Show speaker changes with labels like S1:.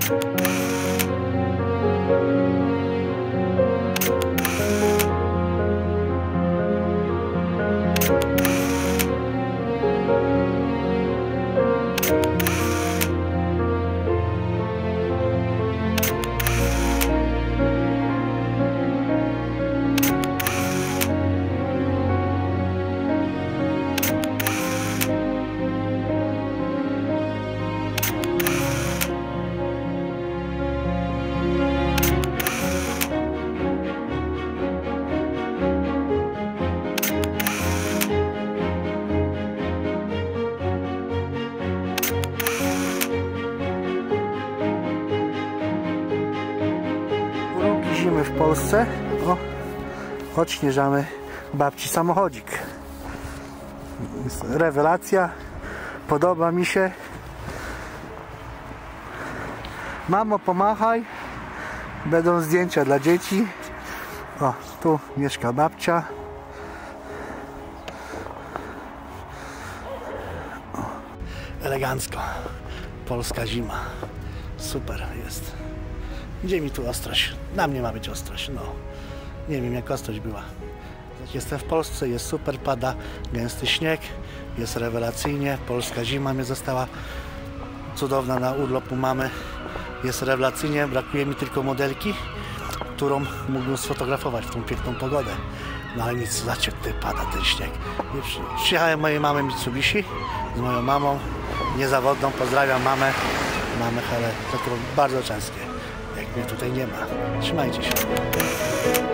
S1: Zimy w Polsce. O, odśnieżamy babci samochodzik. Jest rewelacja. Podoba mi się. Mamo, pomachaj. Będą zdjęcia dla dzieci. O, tu mieszka babcia. O, elegancko. Polska zima. Super jest. Gdzie mi tu ostrość? Na mnie ma być ostrość, no. Nie wiem, jak ostrość była. Jestem w Polsce, jest super, pada gęsty śnieg, jest rewelacyjnie. Polska zima mnie została cudowna, na urlopu mamy. Jest rewelacyjnie, brakuje mi tylko modelki, którą mógłbym sfotografować w tą piękną pogodę. No ale nic, zobaczcie, tutaj pada ten śnieg. Przyjechałem mojej mamy Mitsubishi z moją mamą, niezawodną, pozdrawiam mamę. Mamy Helę, to bardzo częskie. Jak mnie tutaj nie ma. Trzymajcie się.